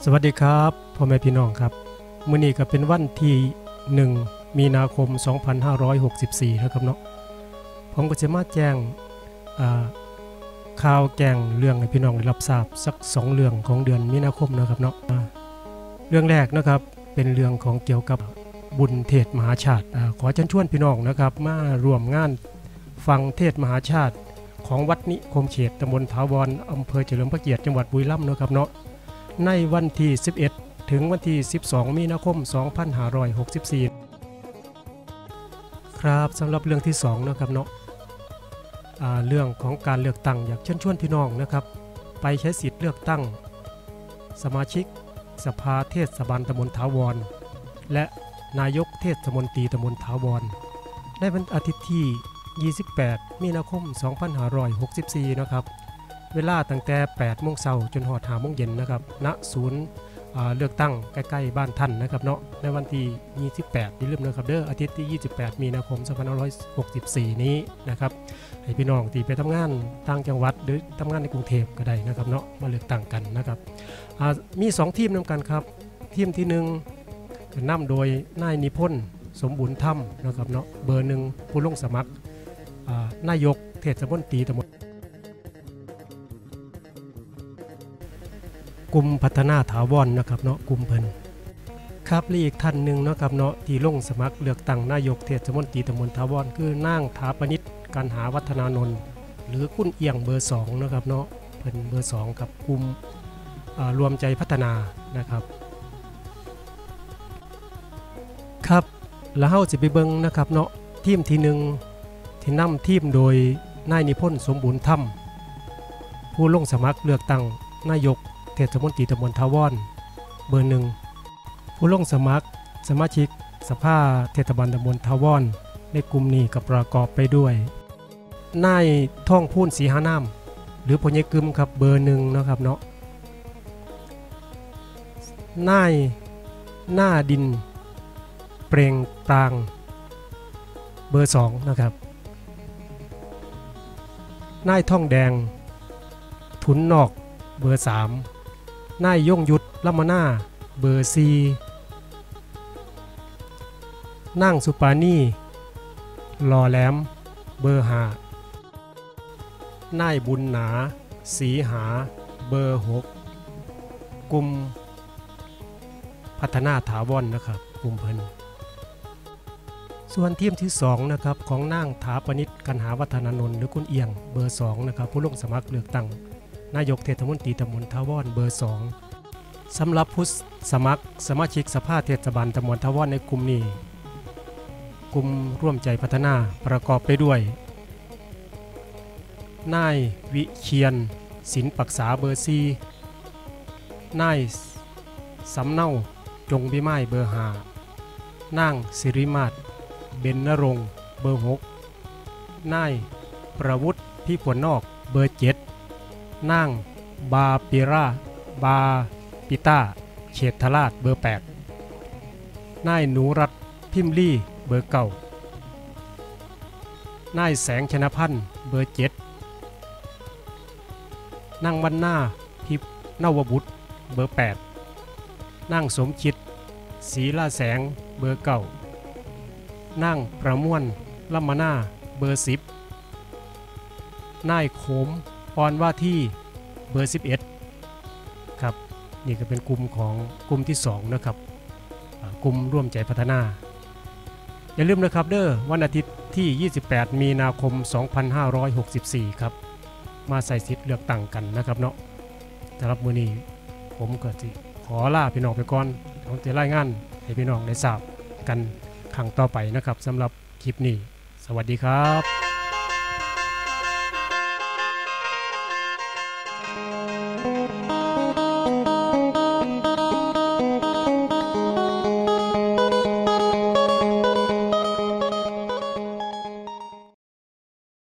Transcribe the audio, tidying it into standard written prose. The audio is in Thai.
สวัสดีครับพ่อแม่พี่น้องครับมื้อนี้ก็เป็นวันที่1มีนาคม2564นะครับเนาะผมก็จะมาแจ้งข่าวแจ้งเรื่องให้พี่น้องได้รับทราบสัก2เรื่องของเดือนมีนาคมนะครับเนาะเรื่องแรกนะครับเป็นเรื่องของเกี่ยวกับบุญเทศมหาชาติขอเชิญชวนพี่น้องนะครับมาร่วมงานฟังเทศมหาชาติของวัดนิคมเขตตำบลถาวรอำเภอเฉลิมพระเกียรติจังหวัดบุรีรัมย์นะครับเนาะในวันที่11ถึงวันที่12มีนาคม2564ครับสำหรับเรื่องที่2นะครับเนาะเรื่องของการเลือกตั้งอยากเชิญชวนพี่น้องนะครับไปใช้สิทธิ์เลือกตั้งสมาชิกสภาเทศบาลตำบลถาวรและนายกเทศมนตรีตำบลถาวรในวันอาทิตย์ที่28มีนาคม2564นะครับเวลาตั้งแต่ 8 โมงเช้าจนหอด 5 โมงเย็นนะครับณศูนย์เลือกตั้งใกล้ๆบ้านท่านนะครับเนาะในวันที่28อย่าลืมนะครับเด้ออาทิตย์ที่28มีนาคม2564นี้นะครับให้พี่น้องที่ไปทำงานต่างจังหวัดหรือทำงานในกรุงเทพก็ได้นะครับเนาะมาเลือกตั้งกันนะครับมี2ทีมนำกันครับทีมที่1ก็นำโดยนายนิพนธ์สมบูรณ์ธรรมนะครับเนาะเบอร์1ผู้ลงสมัครนายกเทศมนตรีตำบลกลุ่มพัฒนาถาวรนะครับเนาะกลุ่มเพิ่นครับและอีกท่านหนึ่งนะครับเนาะที่ลงสมัครเลือกตั้งนายกเทศมนตรีตำบลถาวรคือนางถาปนิชกันหาวัฒนานนท์หรือคุณเอียงเบอร์2นะครับเนาะเพิ่นเบอร์2กับกลุ่มรวมใจพัฒนานะครับครับแล้วเฮาสิไปเบิ่งนะครับเนาะทีมที่1ที่นำทีมโดยนายนิพนธ์สมบูรณ์ธรรมผู้ลงสมัครเลือกตั้งนายกเทศมนตรีตำบลถาวรเบอร์1ผู้ลงสมัครสมาชิกสภาเทศบาลตำบลถาวรในกลุ่มนี้ก็ประกอบไปด้วยนายท่องพูนศรีหานามหรือพญกึมครับเบอร์1นะครับเนาะนายหน้าดินเปล่งปรางเบอร์2นะครับนายท่องแดงทุนนอกเบอร์3นายยงยุทธลัมมานาเบอร์4นั่งสุปานีหล่อแหลมเบอร์5นายบุญหนาสีหาเบอร์6กลุ่มพัฒนาถาวรนะครับกลุ่มเพิ่นส่วนทีมที่2นะครับของนางถาปนิชกันหาวัฒนานนท์หรือคุณเอียงเบอร์2นะครับผู้ลงสมัครเลือกตั้งนายกเทศมนตรีตำบลถาวรเบอร์2สำหรับผู้สมัครสมาชิกสภาเทศบาลตำบลถาวรในกลุ่มนี้กลุ่มร่วมใจพัฒนาประกอบไปด้วยนายวิเชียรศิลป์ปรักษาเบอร์4นายสำเนาจงพิไม้เบอร์5นางสิริมาศเบญนรงค์เบอร์6นายประวุฒิพิผลนอกเบอร์7นางบาปิราบาปิต้าเฉดทราชเบอร์8นายหนูรัตน์พิมลี่เบอร์9นายแสงชนพันธ์เบอร์7นางวรรณาพิพนวบุตรเบอร์8นางสมคิดศรีลาแสงเบอร์9นางประมวลลัมมานาเบอร์10นายโขมปอนว่าที่เบอร์11ครับนี่ก็เป็นกลุ่มของกลุ่มที่2นะครับกลุ่มร่วมใจพัฒนาอย่าลืมนะครับเด้อวันอาทิตย์ที่28มีนาคม2564ครับมาใส่สิทธิ์เลือกตั้งกันนะครับเนาะสำหรับมื้อนี้ผมก็สิขอลาพี่น้องไปก่อนผมจะรายงานให้พี่น้องได้ทราบกันครั้งต่อไปนะครับสำหรับคลิปนี้สวัสดีครับ